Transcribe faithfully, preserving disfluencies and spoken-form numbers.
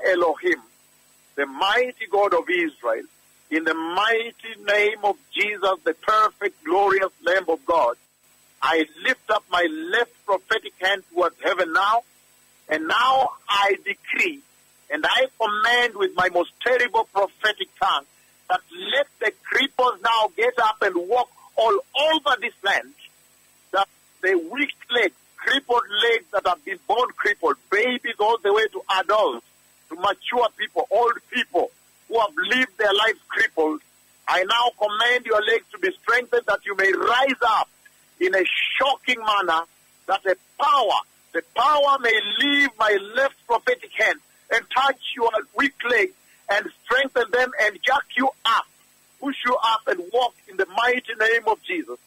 Elohim, the mighty God of Israel, in the mighty name of Jesus, the perfect, glorious Lamb of God, I lift up my left prophetic hand towards heaven now, and now I decree, and I command with my most terrible prophetic tongue, that let the cripples now get up and walk all over this land, that the weak legs, crippled legs that have been born crippled, babies all the way to adults, to mature people, old people who have lived their lives crippled, I now command your legs to be strengthened that you may rise up in a shocking manner, that the power, the power may leave my left prophetic hand and touch your weak legs and strengthen them and jack you up, push you up and walk in the mighty name of Jesus.